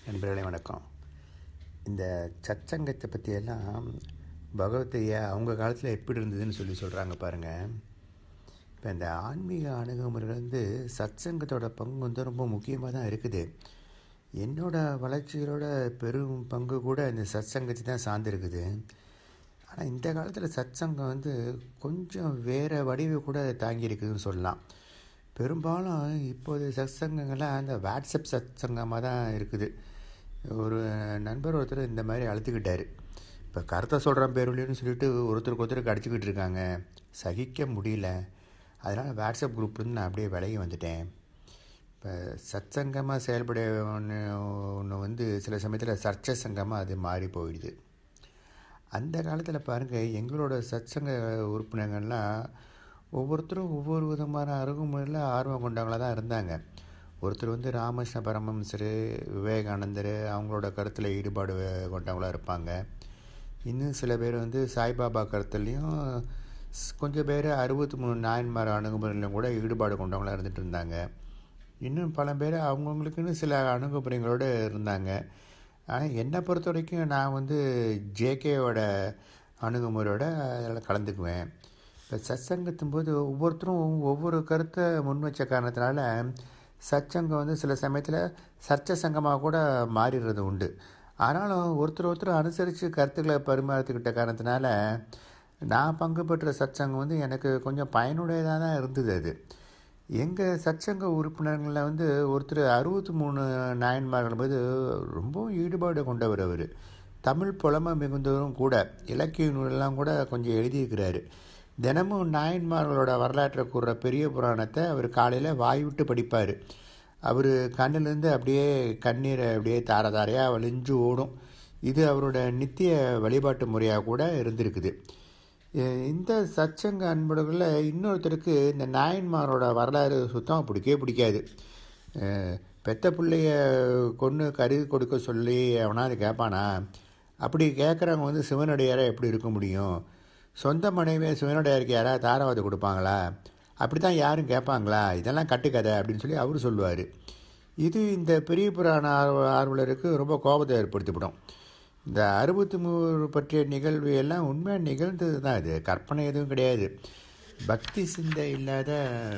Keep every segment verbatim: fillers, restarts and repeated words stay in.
நண்பர்களே வணக்கம். இந்த சச்சங்கத்தை பற்றியெல்லாம் பகவத்தையா அவங்க காலத்தில் எப்படி இருந்ததுன்னு சொல்லி சொல்கிறாங்க பாருங்கள். இப்போ இந்த ஆன்மீக அணுகுமுறைகள் வந்து சத்சங்கத்தோட பங்கு வந்து ரொம்ப முக்கியமாக தான் இருக்குது. என்னோடய வளர்ச்சிகளோட பெரும் பங்கு கூட இந்த சத்சங்கத்தை தான் சார்ந்திருக்குது. ஆனால் இந்த காலத்தில் சத்சங்கம் வந்து கொஞ்சம் வேறு வடிவை கூட தாங்கியிருக்குதுன்னு சொல்லலாம். பெரும்பாலும் இப்போது சத்சங்கங்கள்லாம் அந்த வாட்ஸ்அப் சத்சங்கமாக தான் இருக்குது. ஒரு நண்பர் ஒருத்தர் இந்த மாதிரி அழுத்துக்கிட்டார். இப்போ கருத்தை சொல்கிறான் பேருலின்னு சொல்லிட்டு ஒருத்தருக்கு ஒருத்தருக்கு அடிச்சுக்கிட்டு இருக்காங்க, சகிக்க முடியல. அதனால் வாட்ஸ்அப் குரூப்லேருந்து நான் அப்படியே விலகி வந்துட்டேன். இப்போ சத்சங்கமாக செயல்பட ஒன்று ஒன்று வந்து சில சமயத்தில் சர்ச்சை சங்கமாக அது மாறி போயிடுது. அந்த காலத்தில் பாருங்கள், எங்களோட சத்சங்க உறுப்பினர்கள்லாம் ஒவ்வொருத்தரும் ஒவ்வொரு விதமான அணுகுமுறையில் ஆர்வம் கொண்டவங்களாக தான் இருந்தாங்க. ஒருத்தர் வந்து ராமகிருஷ்ண பரமஹம்சர், விவேகானந்தர் அவங்களோட கருத்தில் ஈடுபாடு கொண்டவங்களாக இருப்பாங்க. இன்னும் சில பேர் வந்து சாய்பாபா கருத்துலேயும், கொஞ்சம் பேர் அறுபத்தி மூணு நாயன்மார் அணுகுமுறையிலும் கூட ஈடுபாடு கொண்டவங்களாக இருந்துகிட்டு இருந்தாங்க. இன்னும் பல பேர் அவங்கவுங்களுக்குன்னு சில அணுகுமுறைகளோடு இருந்தாங்க. ஆனால் என்னை பொறுத்த வரைக்கும் நான் வந்து ஜேகேவோட அணுகுமுறையோட அதில் கலந்துக்குவேன். இப்போ சத்சங்கத்தும் போது ஒவ்வொருத்தரும் ஒவ்வொரு கருத்தை முன் வச்ச காரணத்தினால சத்சங்கம் வந்து சில சமயத்தில் சர்ச்சை சங்கமாக கூட மாறிடுறது உண்டு. ஆனாலும் ஒருத்தர் ஒருத்தர் அனுசரித்து கருத்துக்களை பரிமாறித்துக்கிட்ட காரணத்தினால நான் பங்கு பெற்ற சத்சங்கம் வந்து எனக்கு கொஞ்சம் பயனுடையதாக தான் இருந்தது. அது எங்கள் சத்சங்க உறுப்பினர்களில் வந்து ஒருத்தர் அறுபத்தி மூணு நாயன்மார்கள் போது ரொம்பவும் ஈடுபாடு கொண்டவர். அவர் தமிழ் புலமை மிகுந்தவரும் கூட, இலக்கிய நூலெல்லாம் கூட கொஞ்சம் எழுதியிருக்கிறாரு. தினமும் நாயன்மார்களோட வரலாற்றை கூறுற பெரிய புராணத்தை அவர் காலையில் வாய் விட்டு படிப்பார். அவர் கண்ணிலேருந்து அப்படியே கண்ணீரை அப்படியே தார தாரையாக வலிஞ்சு ஓடும். இது அவரோட நித்திய வழிபாட்டு முறையாக கூட இருந்திருக்குது. இந்த சத்சங்க அன்புகளில் இன்னொருத்தருக்கு இந்த நாயன்மாரோட வரலாறு சுத்தமாக பிடிக்கவே பிடிக்காது. பெத்த பிள்ளைய கொன்று கருதி கொடுக்க சொல்லி அவனாவது கேட்பானா? அப்படி கேட்குறவங்க வந்து சிவனடியாராக எப்படி இருக்க முடியும்? சொந்த மனைவியை சிவனடியாருக்கு யாராவது தாராவது கொடுப்பாங்களா? அப்படி தான் யாரும் கேட்பாங்களா? இதெல்லாம் கட்டுக்கதை அப்படின்னு சொல்லி அவர் சொல்லுவார். இது இந்த பெரிய புராண ஆர்வ ஆர்வலருக்கு ரொம்ப கோபத்தை ஏற்படுத்திவிடும். இந்த அறுபத்தி மூணு பற்றிய நிகழ்வு எல்லாம் உண்மையாக நிகழ்ந்தது தான். இது கற்பனை எதுவும் கிடையாது. பக்தி சிந்தை இல்லாத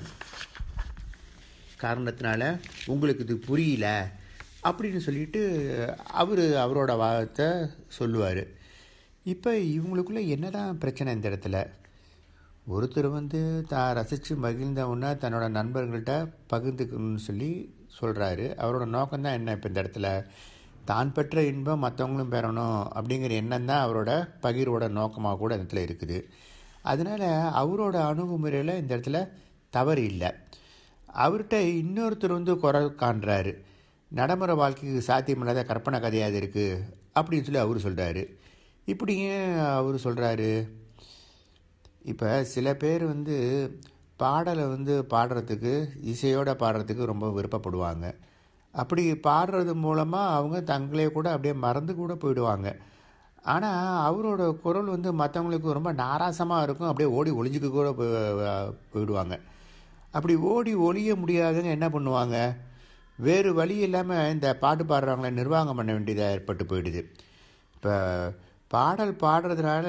காரணத்தினால உங்களுக்கு இது புரியல அப்படின்னு சொல்லிட்டு அவர் அவரோட வாதத்தை சொல்லுவார். இப்போ இவங்களுக்குள்ளே என்ன தான் பிரச்சனை? இந்த இடத்துல ஒருத்தர் வந்து தான் ரசித்து மகிழ்ந்தவுன்னா தன்னோட நண்பர்கள்ட்ட பகிர்ந்துக்கணும்னு சொல்லி சொல்கிறாரு. அவரோட நோக்கம்தான் என்ன? இப்போ இந்த இடத்துல தான் பெற்ற இன்பம் மற்றவங்களும் பெறணும் அப்படிங்கிற எண்ணம் தான் அவரோட பகிர்வோட நோக்கமாக கூட இந்த இடத்துல இருக்குது. அதனால் அவரோட அணுகுமுறையில் இந்த இடத்துல தவறு இல்லை. அவர்கிட்ட இன்னொருத்தர் வந்து குறை காண்றாரு. நடைமுறை வாழ்க்கைக்கு சாத்தியமில்லாத கற்பனை கதையாது இருக்குது அப்படின்னு சொல்லி அவர் சொல்கிறாரு. இப்படி ஏன் அவர் சொல்கிறாரு? இப்போ சில பேர் வந்து பாடலை வந்து பாடுறதுக்கு, இசையோடு பாடுறதுக்கு ரொம்ப விருப்பப்படுவாங்க. அப்படி பாடுறது மூலமாக அவங்க தங்களே கூட அப்படியே மறந்து கூட போயிடுவாங்க. ஆனால் அவரோட குரல் வந்து மற்றவங்களுக்கு ரொம்ப நாராசமாக இருக்கும். அப்படியே ஓடி ஒளிஞ்சிக்க கூட போயிடுவாங்க. அப்படி ஓடி ஒளிய முடியாதுங்க என்ன பண்ணுவாங்க? வேறு வழி இல்லாமல் இந்த பாட்டு பாடுறவங்கள நிர்வாகம் பண்ண வேண்டியதாக ஏற்பட்டு போயிடுது. இப்போ பாடல் பாடுறதுனால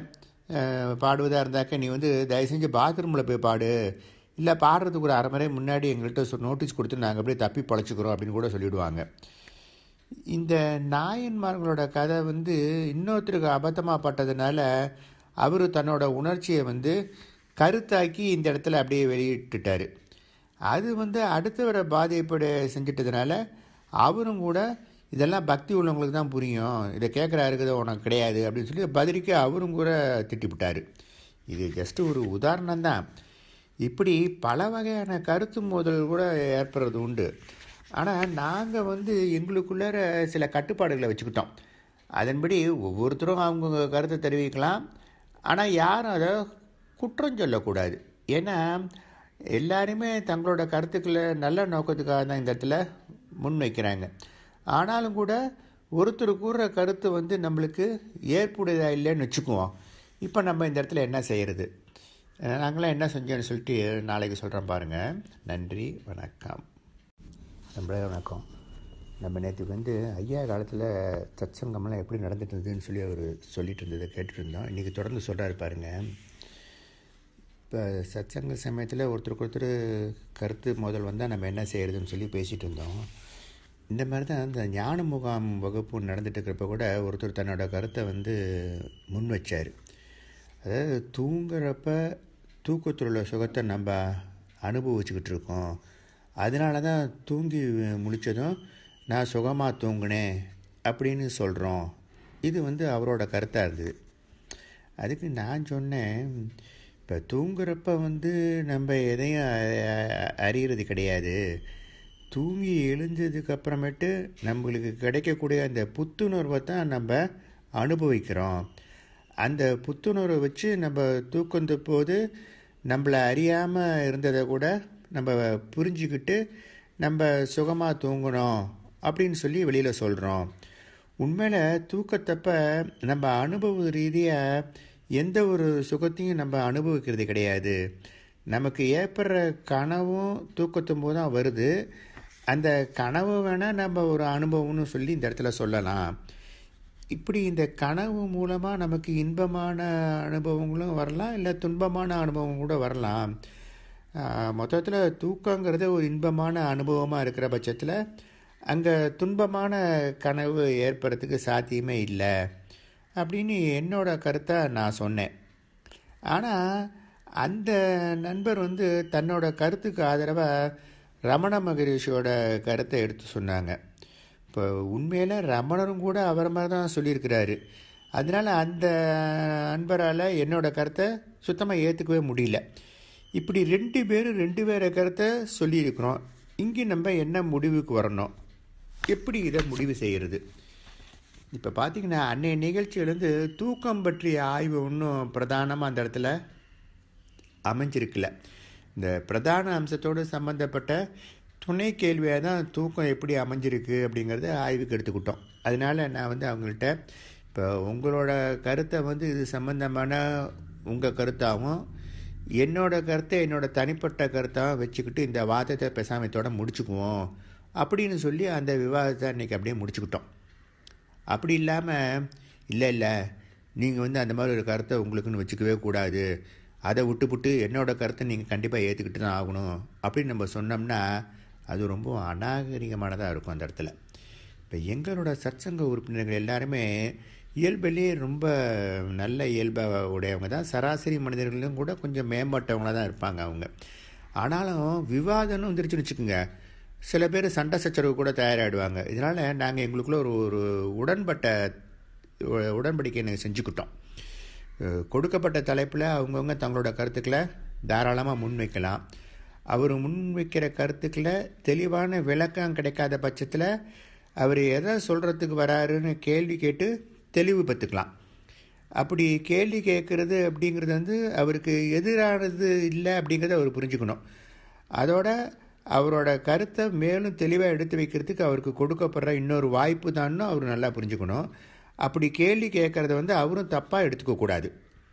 பாடுவதாக இருந்தாக்க நீ வந்து தயவு செஞ்சு பாத்ரூமில் போய் பாடு, இல்லை பாடுறதுக்கு ஒரு அரை மணி முன்னாடி எங்கள்கிட்ட நோட்டீஸ் கொடுத்து நாங்கள் அப்படியே தப்பி பொழைச்சிக்கிறோம் அப்படின்னு கூட சொல்லிவிடுவாங்க. இந்த நாயன்மார்களோட கதை வந்து இன்னொருத்தருக்கு அபத்தமாக பட்டதுனால அவர் தன்னோட உணர்ச்சியை வந்து கருத்தாக்கி இந்த இடத்துல அப்படியே வெளியிட்டுட்டார். அது வந்து அடுத்தவரை பாதிப்பட செஞ்சிட்டதுனால அவரும் கூட இதெல்லாம் பக்தி உள்ளவங்களுக்கு தான் புரியும், இதை கேட்குறாருக்குதோ உனக்கு கிடையாது அப்படின்னு சொல்லி பதிலுக்கு அவரும் கூட திட்டிவிட்டார். இது ஜஸ்ட்டு ஒரு உதாரணம் தான். இப்படி பல வகையான கருத்து மோதல் கூட ஏற்படுறது உண்டு. ஆனால் நாங்கள் வந்து எங்களுக்குள்ளார சில கட்டுப்பாடுகளை வச்சுக்கிட்டோம். அதன்படி ஒவ்வொருத்தரும் அவங்க கருத்தை தெரிவிக்கலாம். ஆனால் யாரும் அதை குற்றம் சொல்லக்கூடாது. ஏன்னா எல்லாருமே தங்களோட கருத்துக்களை நல்ல நோக்கத்துக்காக தான் இந்த இடத்துல முன்வைக்கிறாங்க. ஆனாலும் கூட ஒருத்தர் கூறுற கருத்து வந்து நம்மளுக்கு ஏற்புடையதாக இல்லைன்னு வச்சுக்குவோம். இப்போ நம்ம இந்த இடத்துல என்ன செய்கிறது? நாங்களாம் என்ன செஞ்சோன்னு சொல்லிட்டு நாளைக்கு சொல்கிறேன் பாருங்கள். நன்றி, வணக்கம். நண்பர்களே வணக்கம். நம்ம நேற்றுக்கு வந்து ஐயா காலத்தில் சத்சங்கம்லாம் எப்படி நடந்துட்டு இருந்ததுன்னு சொல்லி அவர் சொல்லிட்டு இருந்ததை கேட்டுட்டு இருந்தோம். இன்றைக்கி தொடர்ந்து சொல்கிறாரு பாருங்க. இப்போ சத்சங்க சமயத்தில் ஒருத்தருக்கு ஒருத்தர் கருத்து முதல் வந்தால் நம்ம என்ன செய்கிறதுன்னு சொல்லி பேசிகிட்டு இருந்தோம். இந்த மாதிரி தான் இந்த ஞான முகாம் வகுப்பு நடந்துட்டு இருக்கிறப்ப கூட ஒருத்தர் தன்னோட கருத்தை வந்து முன் வச்சார். அதாவது தூங்குறப்ப தூக்கத்தில் உள்ள சுகத்தை நம்ம அனுபவிச்சுக்கிட்டு இருக்கோம், அதனால தான் தூங்கி முழித்ததும் நான் சுகமாக தூங்கினேன் அப்படின்னு சொல்கிறோம். இது வந்து அவரோட கருத்தாக இருந்தது. அதுக்கு நான் சொன்னேன், இப்போ தூங்குறப்ப வந்து நம்ம எதையும் அறியறது கிடையாது. தூங்கி எழுந்ததுக்கு அப்புறமேட்டு நம்மளுக்கு கிடைக்கக்கூடிய அந்த புத்துணர்வை தான் நம்ம அனுபவிக்கிறோம். அந்த புத்துணர்வை வச்சு நம்ம தூக்கந்த போது நம்மளை அறியாமல் இருந்ததை கூட நம்ம புரிஞ்சுக்கிட்டு நம்ம சுகமாக தூங்கணும் அப்படின்னு சொல்லி வெளியில் சொல்கிறோம். உண்மையில் தூக்கத்தப்ப நம்ம அனுபவ ரீதியாக எந்த ஒரு சுகத்தையும் நம்ம அனுபவிக்கிறது கிடையாது. நமக்கு ஏற்படுற கனவும் தூக்கத்தும் போது தான் வருது. அந்த கனவு வேணால் நம்ம ஒரு அனுபவம்னு சொல்லி இந்த இடத்துல சொல்லலாம். இப்படி இந்த கனவு மூலமாக நமக்கு இன்பமான அனுபவங்களும் வரலாம், இல்லை துன்பமான அனுபவம் கூட வரலாம். மொத்தத்தில் தூக்கங்கிறது ஒரு இன்பமான அனுபவமாக இருக்கிற பட்சத்தில் அங்கே துன்பமான கனவு ஏற்படுறதுக்கு சாத்தியமே இல்லை அப்படின்னு என்னோட கருத்தை நான் சொன்னேன். ஆனால் அந்த நண்பர் வந்து தன்னோட கருத்துக்கு ஆதரவாக ரமண மகரிஷியோட கருத்தை எடுத்து சொன்னாங்க. இப்போ உண்மையில் ரமணரும் கூட அவரை மாதிரி தான் சொல்லியிருக்கிறாரு. அதனால் அந்த நண்பரால் என்னோட கருத்தை சுத்தமாக ஏற்றுக்கவே முடியல. இப்படி ரெண்டு பேரும் ரெண்டு பேரை கருத்தை சொல்லியிருக்கிறோம். இங்கே நம்ம என்ன முடிவுக்கு வரணும், எப்படி இதை முடிவு செய்கிறது? இப்போ பார்த்திங்கன்னா அன்றைய நிகழ்ச்சியிலேருந்து தூக்கம் பற்றிய ஆய்வு ஒன்றும் பிரதானமாக அந்த இடத்துல அமைஞ்சிருக்குல்ல. இந்த பிரதான அம்சத்தோடு சம்மந்தப்பட்ட துணை கேள்வியாக தான் தூக்கம் எப்படி அமைஞ்சிருக்கு அப்படிங்கிறத ஆய்வுக்கு எடுத்துக்கிட்டோம். அதனால் நான் வந்து அவங்கள்ட்ட இப்போ உங்களோட கருத்தை வந்து இது சம்மந்தமான உங்கள் கருத்தாகவும் என்னோட கருத்தை என்னோட தனிப்பட்ட கருத்தாக வச்சுக்கிட்டு இந்த வாதத்தை பெசாமத்தோட முடிச்சுக்குவோம் அப்படின்னு சொல்லி அந்த விவாதத்தை அன்றைக்கி அப்படியே முடிச்சுக்கிட்டோம். அப்படி இல்லாமல் இல்லை இல்லை நீங்கள் வந்து அந்த மாதிரி ஒரு கருத்தை உங்களுக்குன்னு வச்சுக்கவே கூடாது, அதை விட்டுப்புட்டு என்னோடய கருத்தை நீங்கள் கண்டிப்பாக ஏற்றுக்கிட்டு தான் ஆகணும் அப்படின்னு நம்ம சொன்னோம்னா அது ரொம்ப அநாகரிகமானதாக இருக்கும் அந்த இடத்துல. இப்போ எங்களோட சத்சங்க உறுப்பினர்கள் எல்லாருமே இயல்பிலேயே ரொம்ப நல்ல இயல்பாக உடையவங்க தான். சராசரி மனிதர்களும் கூட கொஞ்சம் மேம்பட்டவங்களாக தான் இருப்பாங்க அவங்க. ஆனாலும் விவாதம்னு வந்துருச்சுன்னு வச்சுக்கோங்க, சில பேர் சண்டை சச்சரவு கூட தயாராகிடுவாங்க. இதனால் நாங்கள் எங்களுக்குள்ள ஒரு ஒரு உடன்பட்ட உடன்படிக்கை நாங்கள் செஞ்சுக்கிட்டோம். கொடுக்கப்பட்ட தலைப்பில் அவங்கவுங்க தங்களோட கருத்துக்களை தாராளமாக முன்வைக்கலாம். அவர் முன்வைக்கிற கருத்துக்களை தெளிவான விளக்கம் கிடைக்காத பட்சத்தில் அவர் எதை சொல்கிறதுக்கு வராருன்னு கேள்வி கேட்டு தெளிவு பெற்றுக்கலாம். அப்படி கேள்வி கேட்குறது அப்படிங்கிறது வந்து அவருக்கு எதிரானது இல்லை அப்படிங்கிறத அவர் புரிஞ்சுக்கணும். அதோட அவரோட கருத்தை மேலும் தெளிவாக எடுத்து வைக்கிறதுக்கு அவருக்கு கொடுக்கப்படுற இன்னொரு வாய்ப்பு தான்னு அவர் நல்லா புரிஞ்சுக்கணும். அப்படி கேள்வி கேட்குறத வந்து அவரும் தப்பாக எடுத்துக்கக்கூடாது.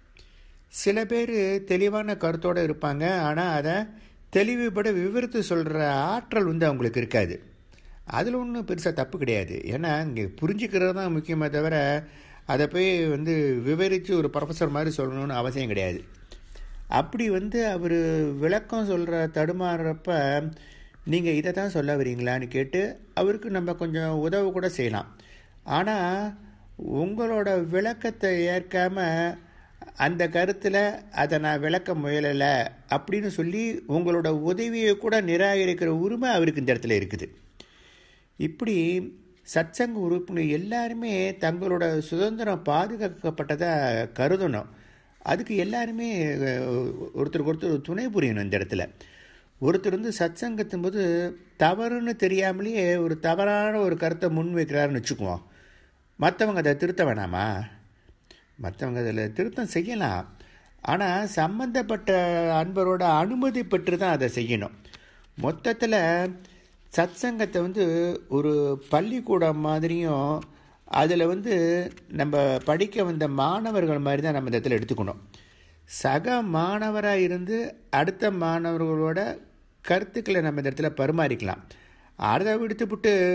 சில பேர் தெளிவான கருத்தோடு இருப்பாங்க, ஆனால் அதை தெளிவுபட விவரித்து சொல்கிற ஆற்றல் வந்து அவங்களுக்கு இருக்காது. அதில் ஒன்றும் பெருசாக தப்பு கிடையாது. ஏன்னா இங்கே புரிஞ்சுக்கிறது தான் முக்கியமே தவிர அதை போய் வந்து விவரித்து ஒரு ப்ரொஃபஸர் மாதிரி சொல்லணும்னு அவசியம் கிடையாது. அப்படி வந்து அவர் விளக்கம் சொல்கிற தடுமாறுறப்ப நீங்கள் இதை தான் சொல்ல வரீங்களான்னு கேட்டு அவருக்கு நம்ம கொஞ்சம் உதவு கூட செய்யலாம். ஆனால் உங்களோட விளக்கத்தை ஏற்காமல் அந்த கருத்தில் அதை நான் விளக்க முயலலை அப்படின்னு சொல்லி உங்களோட உதவியை கூட நிராகரிக்கிற உரிமை அவருக்கு இந்த இடத்துல இருக்குது. இப்படி சத்சங்க உறுப்பினர் எல்லாருமே தங்களோட சுதந்திரம் பாதுகாக்கப்பட்டதாக கருதணும். அதுக்கு எல்லாருமே ஒருத்தருக்கு ஒருத்தர் துணை புரியணும். இந்த இடத்துல ஒருத்தர் வந்து சத்சங்கத்தும் போது தவறுன்னு தெரியாமலேயே ஒரு தவறான ஒரு கருத்தை முன் வைக்கிறாருன்னு வச்சுக்குவோம், மற்றவங்க அதை திருத்த வேணாமா? மற்றவங்க அதில் திருத்தம் செய்யலாம், ஆனால் சம்பந்தப்பட்ட அன்பரோட அனுமதி பெற்று தான் அதை செய்யணும். மொத்தத்தில் சத்சங்கத்தை வந்து ஒரு பள்ளிக்கூடம் மாதிரியும் அதில் வந்து நம்ம படிக்க வந்த மாணவர்கள் மாதிரி தான் நம்ம இந்த இடத்துல எடுத்துக்கணும். சக மாணவராக இருந்து அடுத்த மாணவர்களோட கருத்துக்களை நம்ம இந்த இடத்துல பரிமாறிக்கலாம். அதை விடுத்துவிட்டு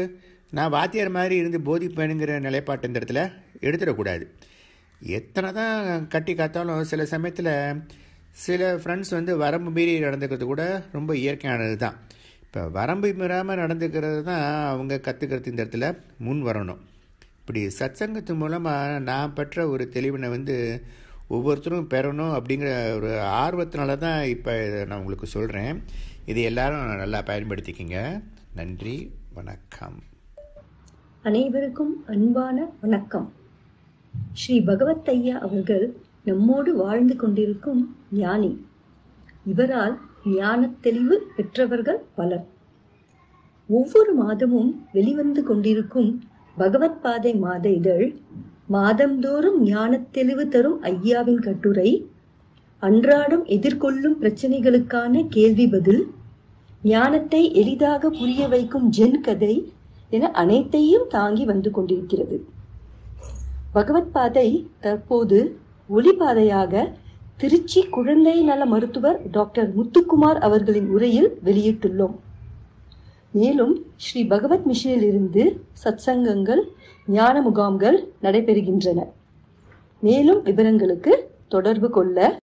நான் வாத்தியார் மாதிரி இருந்து போதிப்பேனுங்கிற நிலைப்பாட்டு இந்த இடத்துல எடுத்துடக்கூடாது. எத்தனை தான் கட்டி காத்தாலும் சில சமயத்தில் சில ஃப்ரெண்ட்ஸ் வந்து வரம்பு மீறி நடந்துக்கிறது கூட ரொம்ப இயற்கையானது தான். இப்போ வரம்பு மீறாமல் நடந்துக்கிறது தான் அவங்க கற்றுக்கிறது இந்த இடத்துல முன் வரணும். இப்படி சத்சங்கத்து மூலமாக நான் பெற்ற ஒரு தெளிவினை வந்து ஒவ்வொருத்தரும் பெறணும் அப்படிங்கிற ஒரு ஆர்வத்தினால தான் இப்போ நான் உங்களுக்கு சொல்கிறேன். இது எல்லாரும் நல்லா பயன்படுத்திக்கிங்க. நன்றி, வணக்கம். அனைவருக்கும் அன்பான வணக்கம். ஸ்ரீ பகவத் ஐயா அவர்கள் நம்மோடு வாழ்ந்து கொண்டிருக்கும் ஞானி. இவரால் ஞான தெளிவு பெற்றவர்கள் பலர். ஒவ்வொரு மாதமும் வெளிவந்து கொண்டிருக்கும் பகவத் பாதை மாத இதழ், மாதந்தோறும் ஞான தெளிவு தரும் ஐயாவின் கட்டுரை, அன்றாடம் எதிர்கொள்ளும் பிரச்சனைகளுக்கான கேள்வி பதில், ஞானத்தை எளிதாக புரிய வைக்கும் ஜென் கதை என அனைத்தையும் தாங்கி வந்து கொண்டிருக்கிறது. பகவத் பாதை தற்போது ஒளிபாதையாக திருச்சி குழந்தை நல மருத்துவர் டாக்டர் முத்துக்குமார் அவர்களின் உரையில் வெளியிட்டுள்ளோம். மேலும் ஸ்ரீ பகவத் மிஷனில் இருந்து சத்சங்கங்கள், ஞான முகாம்கள் நடைபெறுகின்றன. மேலும் விவரங்களுக்கு தொடர்பு கொள்ள